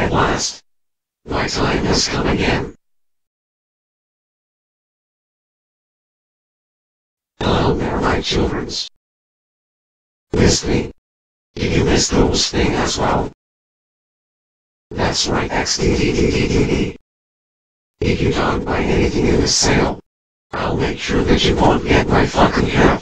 At last, my time has come again. Hello there, my childrens. Missed me? Did you miss those things as well? That's right, XDDDDDD. If you don't buy anything in the sale, I'll make sure that you won't get my fucking hair.